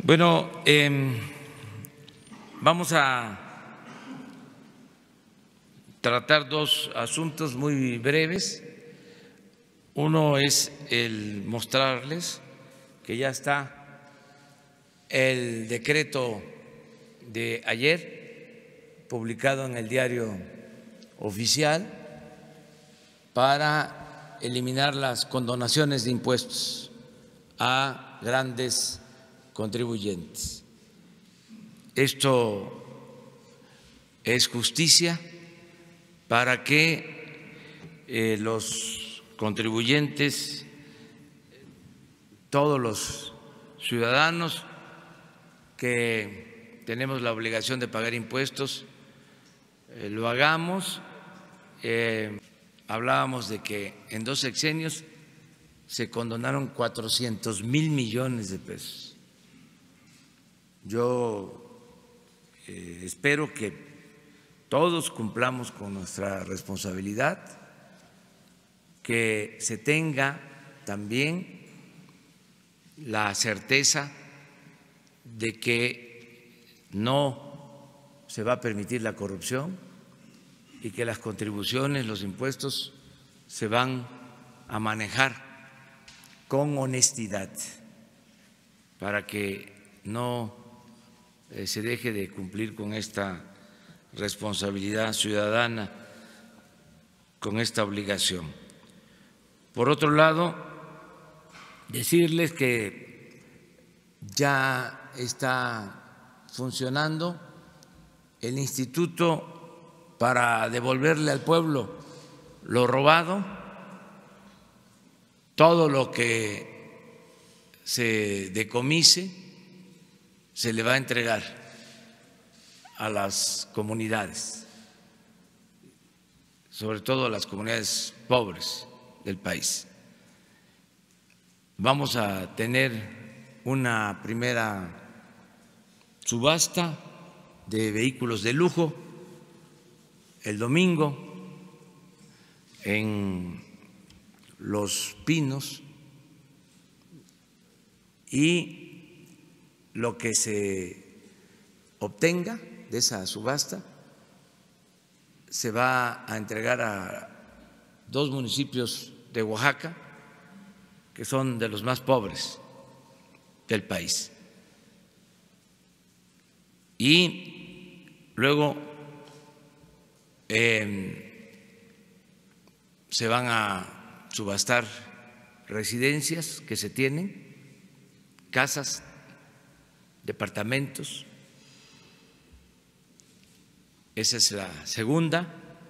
Bueno, vamos a tratar dos asuntos muy breves. Uno es el mostrarles que ya está el decreto de ayer publicado en el Diario Oficial para eliminar las condonaciones de impuestos a grandes contribuyentes. Esto es justicia para que los contribuyentes, todos los ciudadanos que tenemos la obligación de pagar impuestos, lo hagamos. Hablábamos de que en 2 sexenios se condonaron 400,000 millones de pesos. Yo espero que todos cumplamos con nuestra responsabilidad, que se tenga también la certeza de que no se va a permitir la corrupción y que las contribuciones, los impuestos se van a manejar con honestidad para que no se deje de cumplir con esta responsabilidad ciudadana, con esta obligación. Por otro lado, decirles que ya está funcionando el Instituto para devolverle al pueblo lo robado. Todo lo que se decomise se le va a entregar a las comunidades, sobre todo a las comunidades pobres del país. Vamos a tener una primera subasta de vehículos de lujo el domingo en Los Pinos, y lo que se obtenga de esa subasta se va a entregar a 2 municipios de Oaxaca que son de los más pobres del país. Y luego se van a subastar residencias que se tienen, casas, departamentos. Esa es la segunda,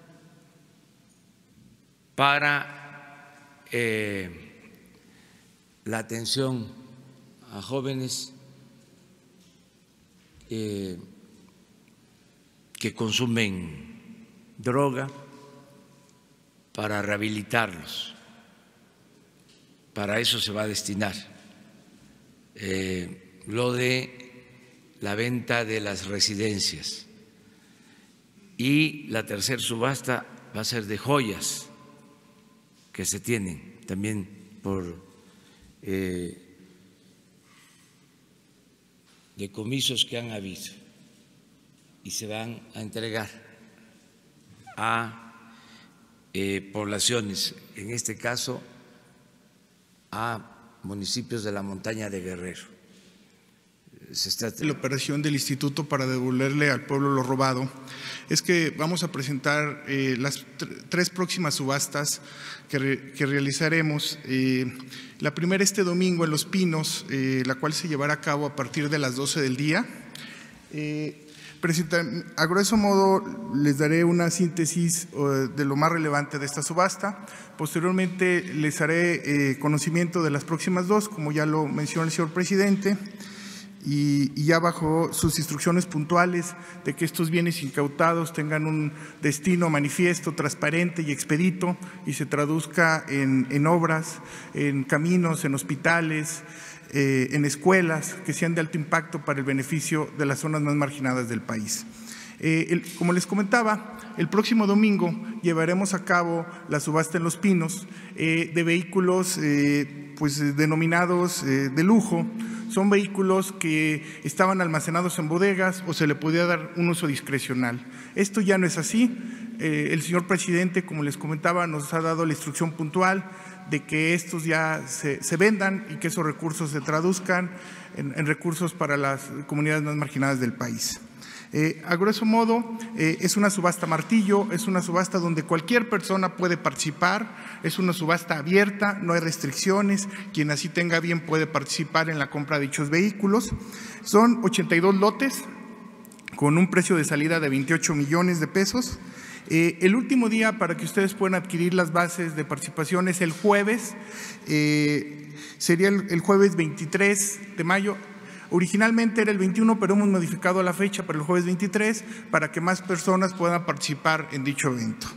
para la atención a jóvenes que consumen droga, para rehabilitarlos. Para eso se va a destinar lo de la venta de las residencias. Y la tercera subasta va a ser de joyas que se tienen también por decomisos que han habido, y se van a entregar a poblaciones, en este caso a municipios de la montaña de Guerrero. La operación del instituto para devolverle al pueblo lo robado es que vamos a presentar las 3 próximas subastas que realizaremos. La primera este domingo en Los Pinos, la cual se llevará a cabo a partir de las 12 del día. A grueso modo les daré una síntesis de lo más relevante de esta subasta. Posteriormente les haré conocimiento de las próximas 2, como ya lo mencionó el señor presidente, y ya bajo sus instrucciones puntuales de que estos bienes incautados tengan un destino manifiesto, transparente y expedito, y se traduzca en obras, en caminos, en hospitales, en escuelas que sean de alto impacto para el beneficio de las zonas más marginadas del país. Como les comentaba, el próximo domingo llevaremos a cabo la subasta en Los Pinos de vehículos pues denominados de lujo. son vehículos que estaban almacenados en bodegas o se le podía dar un uso discrecional. Esto ya no es así. El señor presidente, como les comentaba, nos ha dado la instrucción puntual de que estos ya se vendan y que esos recursos se traduzcan en recursos para las comunidades más marginadas del país. A grueso modo, es una subasta martillo, es una subasta donde cualquier persona puede participar, es una subasta abierta, no hay restricciones, quien así tenga bien puede participar en la compra de dichos vehículos. Son 82 lotes con un precio de salida de 28 millones de pesos. El último día para que ustedes puedan adquirir las bases de participación es el jueves, sería el jueves 23 de mayo. Originalmente era el 21, pero hemos modificado la fecha para el jueves 23 para que más personas puedan participar en dicho evento.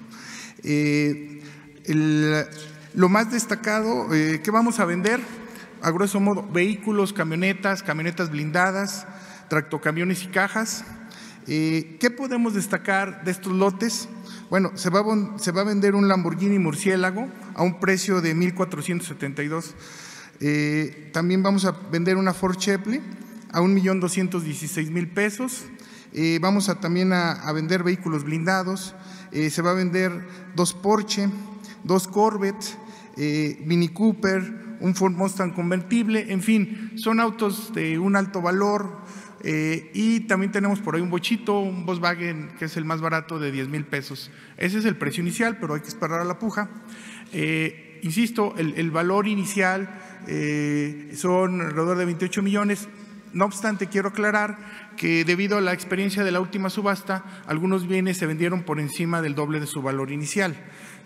Lo más destacado que vamos a vender, a grueso modo, vehículos, camionetas blindadas, tractocamiones y cajas. ¿Qué podemos destacar de estos lotes? Bueno, se va a vender un Lamborghini Murciélago a un precio de 1,472. También vamos a vender una Ford Cheveley a 1,216,000 pesos. Vamos también a vender vehículos blindados. Se va a vender 2 Porsche, 2 Corvette, Mini Cooper, un Ford Mustang convertible. En fin, son autos de un alto valor. Y también tenemos por ahí un bochito, un Volkswagen, que es el más barato, de 10,000 pesos. Ese es el precio inicial, pero hay que esperar a la puja. Insisto, el valor inicial son alrededor de 28 millones. No obstante, quiero aclarar que debido a la experiencia de la última subasta, algunos bienes se vendieron por encima del doble de su valor inicial.